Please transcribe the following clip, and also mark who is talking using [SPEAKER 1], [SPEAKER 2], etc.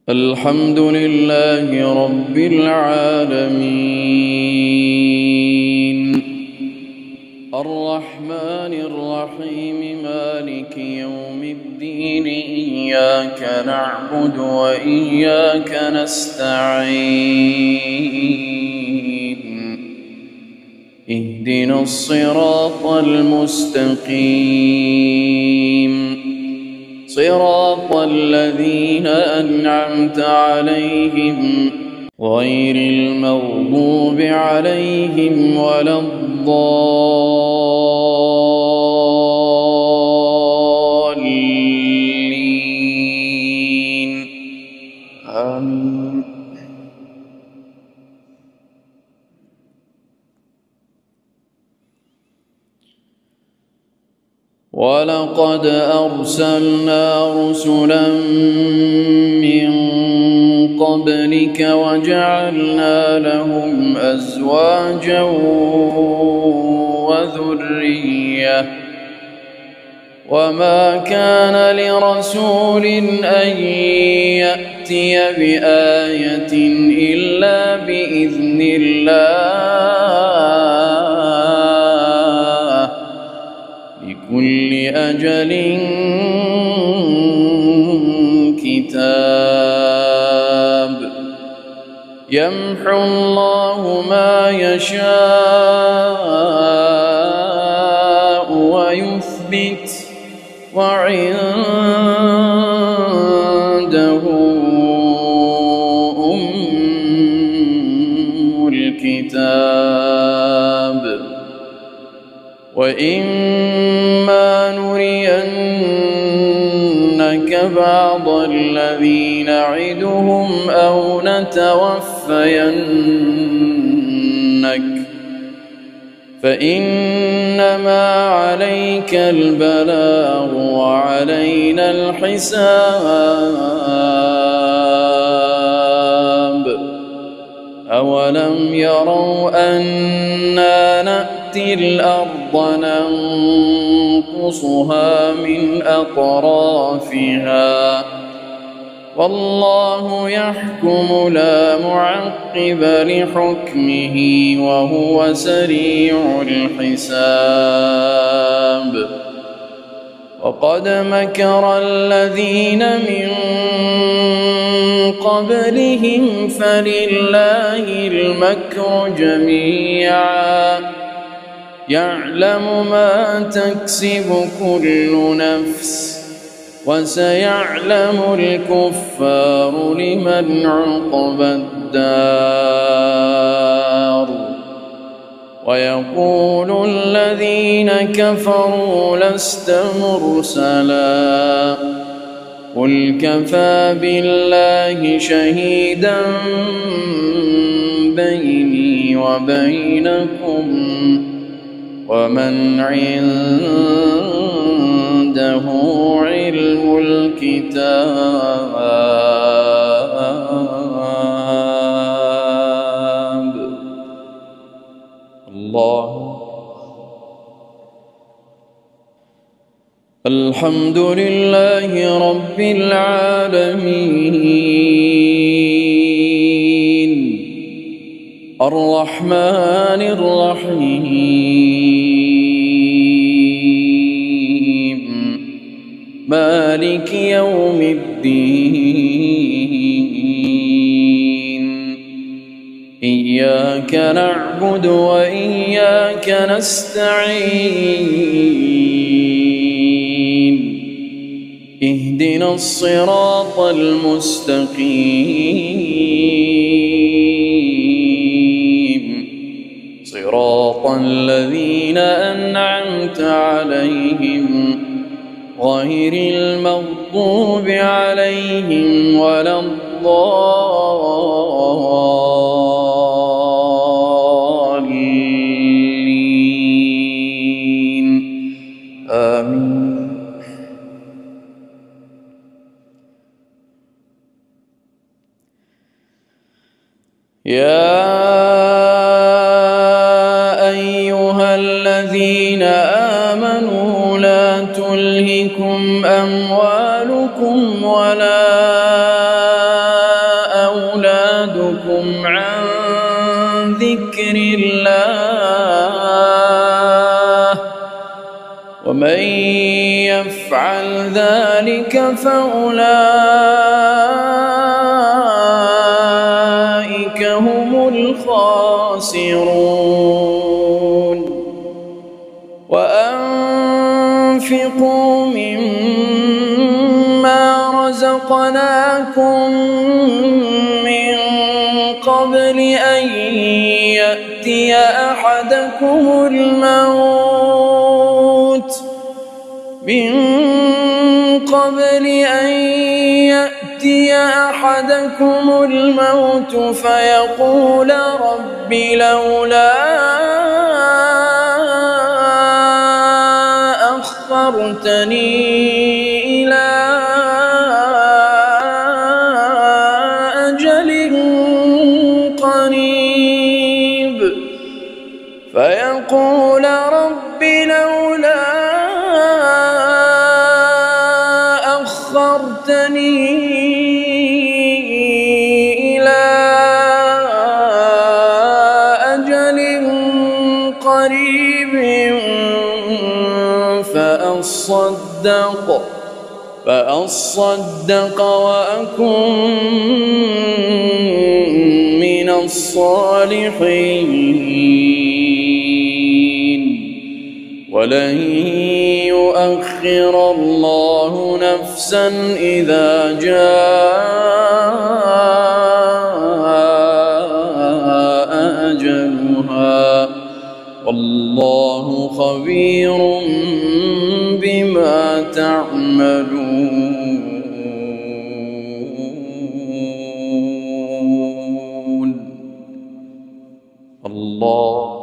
[SPEAKER 1] الحمد لله رب العالمين الرحمن الرحيم مالك يوم الدين إياك نعبد وإياك نستعين اهدنا الصراط المستقيم صراط الذين أنعمت عليهم غير المغضوب عليهم ولا الضالين آمين. ولقد أرسلنا رسلا من قبلك وجعلنا لهم أزواجا وذرية وما كان لرسول أن يأتي بآية إلا بإذن الله لكل أجل كتاب يمحو الله ما يشاء ويثبت وعنده أم الكتاب وإما نرينك بعض الذي نعدهم أو نتوفينك فإنما عليك البلاغ وعلينا الحساب أولم يروا أنا نأتي الأرض ننقصها من أطرافها والله يحكم لا معقب لحكمه وهو سريع الحساب وقد مكر الذين من قبلهم فلله المكر جميعا يعلم ما تكسب كل نفس وسيعلم الكفار لمن عقبى الدار ويقول الذين كفروا لست مرسلا قل كفى بالله شهيدا بيني وبينكم ومن عنده علم الكتاب. الله الحمد لله رب العالمين الرحمن الرحيم مالك يوم الدين إياك نعبد وإياك نستعين اهدنا الصراط المستقيم صراط الذين أنعمت عليهم غير المغضوب عليهم ولا الضالين آمين. يا أيها الذين آمنوا لا تلهكم أموالكم ولا ذكر الله ومن يفعل ذلك فأولئك هم الخاسرون وأنفقوا مما رزقناكم من قبل أن يأتي أحدكم الموت فيقول رب لولا أخرتني إلى أجل قريب فيقول رب لولا أخرتني إلى أجل قريب فأصدق وأكن من الصالحين ولن يؤخر الله نفسا إذا جاء أجلها والله خبير بما تعملون. الله